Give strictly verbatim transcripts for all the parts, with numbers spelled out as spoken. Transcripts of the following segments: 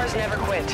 Heroes never quit.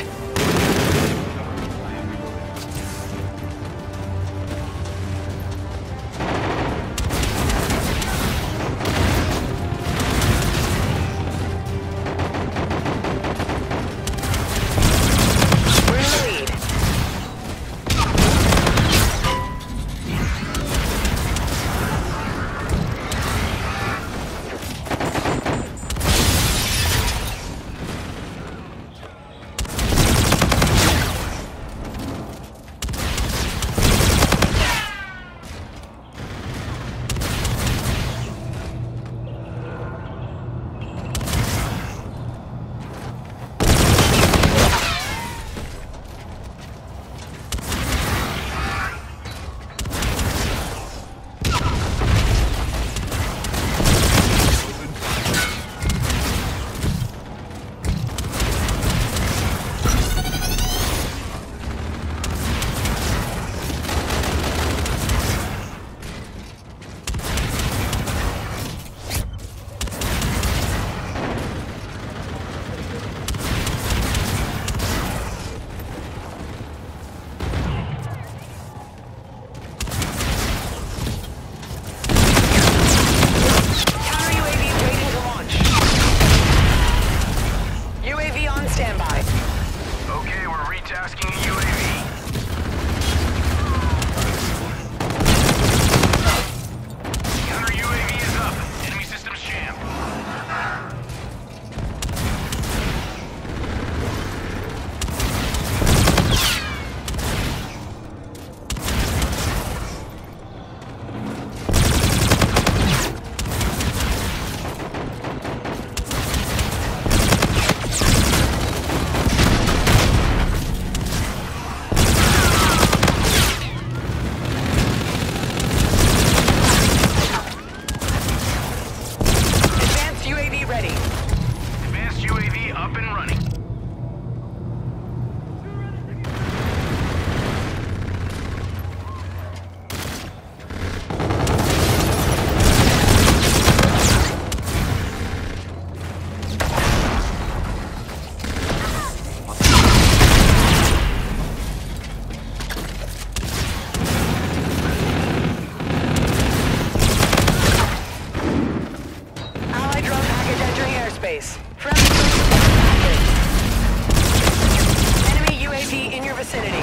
Enemy U A V in your vicinity.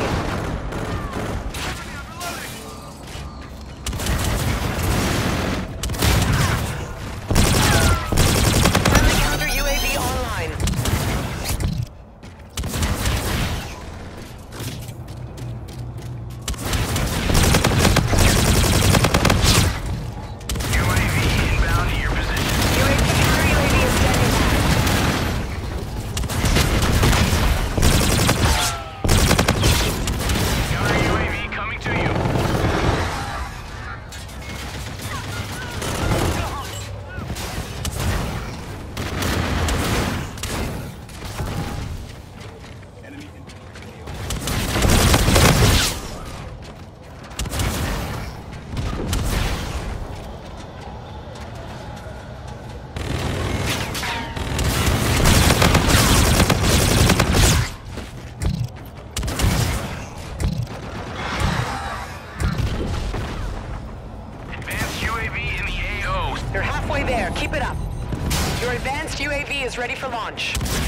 Friendly counter U A V online. U A V inbound to your position. U A V counter U A V is standing by. Counter U A V coming to you. Enemy advanced U A V in the A O. You're halfway there. Keep it up. Your advanced U A V is ready for launch.